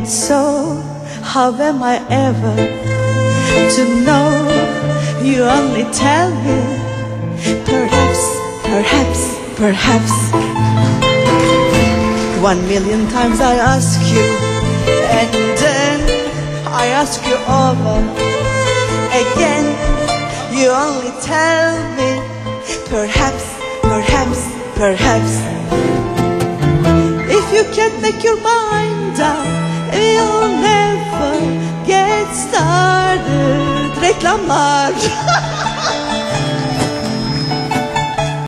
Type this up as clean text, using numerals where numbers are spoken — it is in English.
So how am I ever to know? You only tell me perhaps, perhaps, perhaps. 1,000,000 times I ask you, and then I ask you over again. You only tell me perhaps, perhaps, perhaps. If you can't make your mind up, you'll never get started. Reklamlar.